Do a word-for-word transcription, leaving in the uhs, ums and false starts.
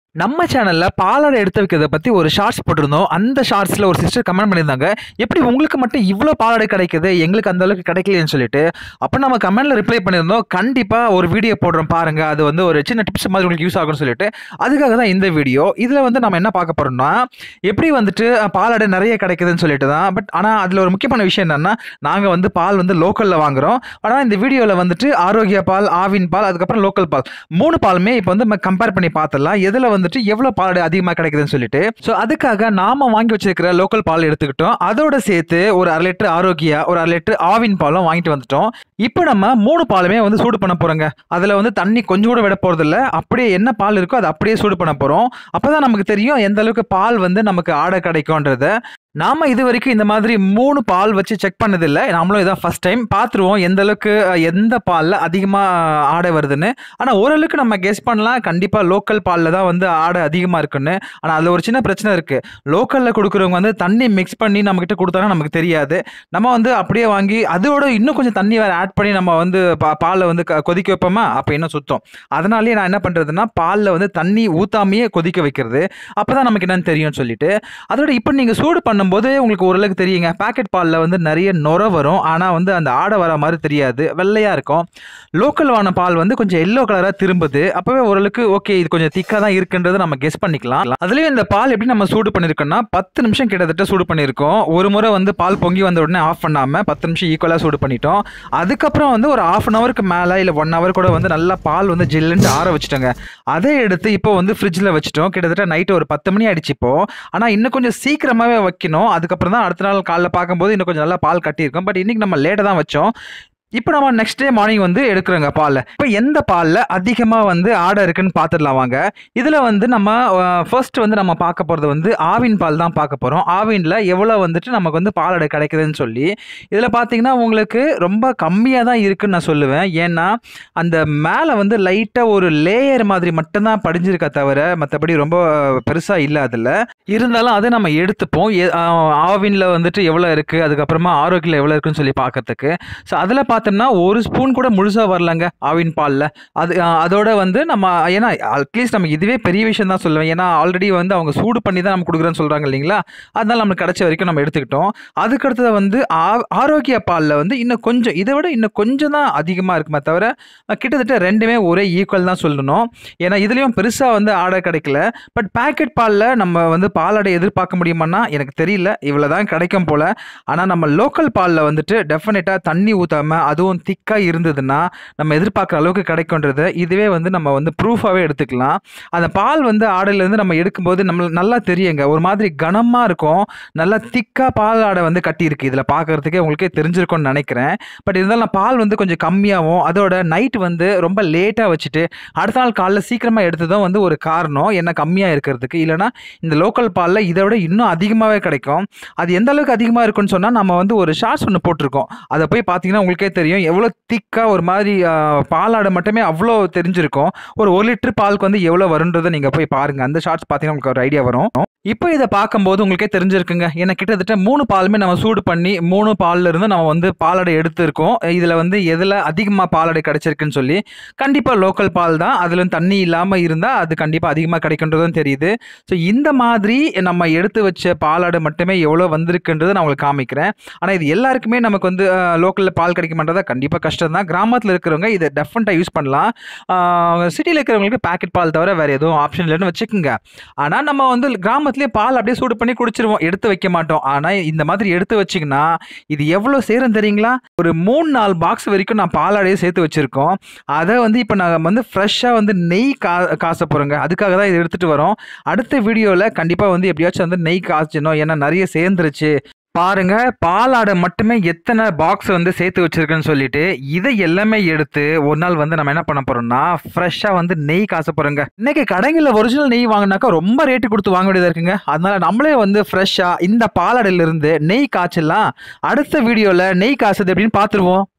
நம்ம சேனல்ல பாலாடை எடுத்து வைக்கிறத பத்தி ஒரு ஷார்ட்ஸ் போட்டிருந்தோம். அந்த ஷார்ட்ஸ்ல ஒரு சிஸ்டர் கமெண்ட் பண்ணியிருந்தாங்க. எப்படி உங்களுக்கு மட்டும் இவ்ளோ பாலாடை கிடைக்குது? எங்களுக்கு அந்த அளவுக்கு கிடைக்கலையேன்னு சொல்லிட்டு. அப்ப நம்ம கமெண்ட்ல ரிப்ளை பண்ணியிருந்தோம். கண்டிப்பா ஒரு வீடியோ போடுறோம் பாருங்க. அது வந்து ஒரு சின்ன டிப்ஸ் மாதிரி உங்களுக்கு யூஸ் ஆகும்னு சொல்லிட்டு. அதுக்காக தான் இந்த வீடியோ. இதுல வந்து நம்ம என்ன பார்க்க போறோம்னா, எப்படி வந்துட்டு அ பாலாடை நெறைய கிடைக்குதுன்னு சொல்லிட்டு தான். பட் ஆனா அதுல ஒரு முக்கியமான விஷயம் என்னன்னா, நாங்க வந்து பால் வந்து லோக்கல்ல வாங்குறோம். ஆனா இந்த வீடியோல வந்துட்டு ஆரோக்கியா பால், ஆவின் பால், அதுக்கப்புறம் லோக்கல் பால். மூணு பாலுமே இப்ப வந்து நம்ம கம்பேர் பண்ணி பார்த்தரலாம். எதுல வந்துட்டு எவ்வளவு பாலாடை அதிகமா கிடைக்குதுன்னு சொல்லிட்டு. சோ அதுக்காக நாம வாங்கி வச்சிருக்கிற லோக்கல் பால் எடுத்துக்கிட்டோம். அதோட சேர்த்து ஒரு அரை லிட்டர் ஆரோக்கியா, ஒரு அரை லிட்டர் ஆவின் பாலும் வாங்கிட்டு வந்துட்டோம். இப்போ நம்ம மூணு பாலுமே வந்து சூடு பண்ண போறோங்க. அதுல வந்து தண்ணி கொஞ்சம் கூட விட போறதில்ல. அப்படியே என்ன பால் இருக்கோ அத அப்படியே சூடு பண்ண போறோம். அப்பதான் நமக்கு தெரியும் எந்த அளவுக்கு பால் வந்து நமக்கு ஆட கிடைக்கும்ன்றத. நாம இதுவரைக்கும் இந்த மாதிரி மூணு பால் வச்சு செக் பண்ணதில்ல. நாமளும் இதான் ஃபர்ஸ்ட் டைம். பார்த்துருவோம் எந்த அளவுக்கு எந்த பால்ல அதிகமா ஆடை வருதுன்னு. ஆனா ஓரளவுக்கு நம்ம கெஸ் பண்ணலாம். கண்டிப்பா லோக்கல் பால்ல தான் வந்து ஆடை அதிகமா இருக்குன்னு. ஆனா அதுல ஒரு சின்ன பிரச்சனை இருக்கு. லோக்கல்ல குடுக்குறவங்க வந்து தண்ணி மிக்ஸ் பண்ணி நம்மகிட்ட குடுத்தாங்கன்னா நமக்கு தெரியாது. நம்ம வந்து அப்படியே வாங்கி அதோட இன்னும் கொஞ்சம் தண்ணி வேற ஆட் பண்ணி நம்ம வந்து பா பால வந்து க கொதிக்க வைப்போமா, அப்ப இன்னும் சுத்தம். அதனாலேயே நான் என்ன பண்றதுன்னா, பால்ல வந்து தண்ணி ஊத்தாமயே கொதிக்க வைக்கிறது. அப்பதான் நமக்கு என்னன்னு தெரியும்னு சொல்லிட்டு. அதோட இப்ப நீங்க சூடு பண்ணும்போது உங்களுக்கு ஓரளவுக்கு தெரியுங்க. பாக்கெட் பால்ல வந்து நெறைய நுரை வரும். ஆனா வந்து அந்த ஆடை வர மாரி தெரியாது. வெள்ளையா இருக்கும். லோக்கல் வான பால் வந்து கொஞ்சம் எல்லோ கலரா திரும்புது. அப்பவே ஓரளவுக்கு ஓகே இது கொஞ்சம் திக்கா தான் இருக்குன்றத நம்ம கெஸ் பண்ணிக்கலாம். அதுலயும் இந்த பால் எப்படி நம்ம சூடு பண்ணியிருக்கோம்னா, பத்து நிமிஷம் கிட்டத்தட்ட சூடு பண்ணியிருக்கோம். ஒரு முறை வந்து பால் பொங்கி வந்த உடனே ஆஃப் பண்ணாம பத்து நிமிஷம் ஈக்குவலா சூடு பண்ணிட்டோம். அதுக்கப்புறம் வந்து ஒரு ஹாஃப் அன் ஹவருக்கு மேல இல்ல ஒரு ஹவர் கூட வந்து நல்லா பால் வந்து ஜில்லுன்னு ஆற வச்சுட்டோங்க. அதை எடுத்து இப்போ வந்து ஃப்ரிட்ஜ்ல வச்சுட்டோம். கிட்டத்தட்ட நைட் ஒரு பத்து மணி ஆயிடுச்சு இப்போ. ஆனா இன்னும் கொஞ்சம் சீக்கிரமாவே வைக்கணும். அதுக்கப்புறம் தான் அடுத்த நாள் காலைல பார்க்கும்போது இன்னும் கொஞ்சம் நல்லா பால் கட்டியிருக்கும். பட் இன்னைக்கு நம்ம லேட்டா தான் வச்சோம். இப்போ நம்ம நெக்ஸ்ட் டே மார்னிங் வந்து எடுக்கிறோங்க பால்ல. இப்போ எந்த பால்ல அதிகமா வந்து ஆடை இருக்குன்னு பார்த்துடலாம் வாங்க. இதுல வந்து நம்ம அ ஃபர்ஸ்ட் வந்து நம்ம பார்க்க போறது வந்து ஆவின் பால் தான் பார்க்க போறோம். ஆவின்ல எவ்வளோ வந்துட்டு நமக்கு வந்து பாலாடை கிடைக்குதுன்னு சொல்லி. இதுல பார்த்தீங்கன்னா, உங்களுக்கு ரொம்ப கம்மியா தான் இருக்குன்னு நான் சொல்லுவேன். ஏன்னா, அந்த மேல வந்து லைட்டா ஒரு லேயர் மாதிரி மட்டும் தான் படிஞ்சிருக்கே தவிர, மத்தபடி ரொம்ப பெருசா இல்ல அதுல. இருந்தாலும் அத நம்ம எடுத்துப்போம். எ அ ஆவின்ல வந்துட்டு எவ்வளோ இருக்கு, அதுக்கப்புறமா ஆரோக்கியால எவ்வளோ இருக்குன்னு சொல்லி பார்க்கறதுக்கு. ஸோ அதுல பார்த்தோம்னா, ஒரு ஸ்பூன் கூட முழுசா வரலங்க ஆவின் பால்ல. அது அ அதோட வந்து நம்ம ஏன்னா அட்லீஸ்ட் நமக்கு இதுவே பெரிய விஷயம் தான் சொல்லுவேன். ஏன்னா ஆல்ரெடி வந்து அவங்க சூடு பண்ணி தான் நமக்கு குடுக்குறேன்னு சொல்றாங்க இல்லைங்களா? அதனால நமக்கு கிடைச்ச வரைக்கும் நம்ம எடுத்துக்கிட்டோம். அதுக்கு அடுத்தது வந்து ஆ ஆரோக்கியா பால்ல வந்து இன்னும் கொஞ்சம் இத விட இன்னும் கொஞ்சம் தான் அதிகமா இருக்குமே தவிர, அ கிட்டத்தட்ட ரெண்டுமே ஒரே ஈக்குவல் தான் சொல்லணும். ஏன்னா இதுலயும் பெருசா வந்து ஆடை கிடைக்கல. பட் பாக்கெட் பால்ல நம்ம வந்து பாலாடை எதிர்பார்க்க முடியுமான்னா, எனக்கு தெரியல. இவ்வளோ தான் கிடைக்கும் போல. ஆனா நம்ம லோக்கல் பால்ல வந்துட்டு டெஃபினட்டா தண்ணி ஊத்தாம அதுவும் திக்கா இருந்ததுன்னா, நம்ம எதிர்பார்க்குற அளவுக்கு கிடைக்கும்ன்றத இதுவே வந்து நம்ம வந்து ப்ரூஃபாவே எடுத்துக்கலாம். அந்த பால் வந்து ஆடையிலேருந்து நம்ம எடுக்கும்போது நம்மளுக்கு நல்லா தெரியுங்க. ஒரு மாதிரி கனமா இருக்கும். நல்லா திக்கா பால் ஆடை வந்து கட்டியிருக்கு. இதில பார்க்கறதுக்கே உங்களுக்கே தெரிஞ்சிருக்கும்னு நெனைக்கிறேன். பட் இருந்தாலும் நான் பால் வந்து கொஞ்சம் கம்மியாவும், அதோட நைட் வந்து ரொம்ப லேட்டா வச்சுட்டு, அடுத்த நாள் காலைல சீக்கிரமா எடுத்ததும் வந்து ஒரு காரணம். என்ன கம்மியா இருக்கிறதுக்கு. இல்லன்னா இந்த லோக்கல் பால்ல இத விட இன்னும் அதிகமாவே கிடைக்கும். அது எந்த அளவுக்கு அதிகமா இருக்குன்னு சொன்னா, நம்ம வந்து ஒரு ஷார்ட்ஸ் ஒண்ணு போட்டிருக்கோம். அத போய் பார்த்தீங்கன்னா உங்களுக்கே தெரியும். எவ்வளோ திக்கா ஒரு மாதிரி அ பாலாடை மட்டுமே அவ்வளோ தெரிஞ்சிருக்கும். ஒரு 1 லிட்டர் பாலுக்கு வந்து எவ்வளோ வரும்ன்றத நீங்க போய் பாருங்க. அந்த ஷார்ட்ஸ் பார்த்தீங்கன்னா உங்களுக்கு ஒரு ஐடியா வரும். இப்போ இத பார்க்கும்போது உங்களுக்கே தெரிஞ்சிருக்குங்க. ஏன்னா கிட்டத்தட்ட மூணு பாலுமே நம்ம சூடு பண்ணி மூணு பால்ல இருந்து நம்ம வந்து பாலாடை எடுத்திருக்கோம். இதுல வந்து எதுல அதிகமா பாலாடை கிடைச்சிருக்குன்னு சொல்லி. கண்டிப்பா லோக்கல் பால் தான். அதுல தண்ணி இல்லாம இருந்தா அது கண்டிப்பா அதிகமா கிடைக்குன்றதும் தெரியுது. ஸோ இந்த மாதிரி நம்ம எடுத்து வச்ச பாலாடை மட்டுமே எவ்வளோ வந்திருக்குன்றத நான் உங்களுக்கு காமிக்கிறேன். ஆனா இது எல்லாருக்குமே நமக்கு வந்து அ லோக்கல்ல பால் கிடைக்குமான்றதா கண்டிப்பா கஷ்டம் தான். கிராமத்துல இருக்கிறவங்க இத டெஃபினட்டா யூஸ் பண்ணலாம். ஆ சிட்டில இருக்கிறவங்களுக்கு பாக்கெட் பால் தவிர வேற எதுவும் ஆப்ஷன் இல்லன்னு வச்சுக்கங்க. ஆனா நம்ம வந்து கிராமத்திலேயே பால் அப்படியே சூடு பண்ணி குடிச்சிருவோம். எடுத்து வைக்க மாட்டோம். ஆனா இந்த மாதிரி எடுத்து வச்சீங்கன்னா, இது எவ்வளோ சேரும் தெரியுங்களா? ஒரு மூணு, நாலு பாக்ஸ் வரைக்கும் நான் பாலாடையே சேர்த்து வச்சிருக்கோம். அத வந்து இப்ப நாங்க வந்து ஃப்ரெஷ்ஷா வந்து நெய் கா காச போறோங்க. அதுக்காக தான் இத எடுத்துட்டு வரோம். அடுத்த வீடியோல கண்டிப்பா வந்து எப்படியாச்சும் வந்து நெய் காய்ச்சணும். ஏன்னா நெறைய சேர்ந்துருச்சு. பாருங்க, பாலாடை மட்டுமே எத்தன பாக்ஸ் வந்து சேர்த்து வச்சிருக்குன்னு சொல்லிட்டு, இத எல்லாமே எடுத்து ஒரு நாள் வந்து நம்ம என்ன பண்ண போறோம்னா, ஃப்ரெஷ்ஷா வந்து நெய் காச போறோங்க. இன்னைக்கு கடைகள்ல ஒரிஜினல் நெய் வாங்குனாக்கா ரொம்ப ரேட் குடுத்து வாங்க வேண்டியதா இருக்குங்க. அதனால நம்மளே வந்து ஃப்ரெஷ்ஷா இந்த பாலாடையிலிருந்து நெய் காய்ச்சலாம். அடுத்த வீடியோல நெய் காய்ச்சது எப்படின்னு பார்த்துருவோம்.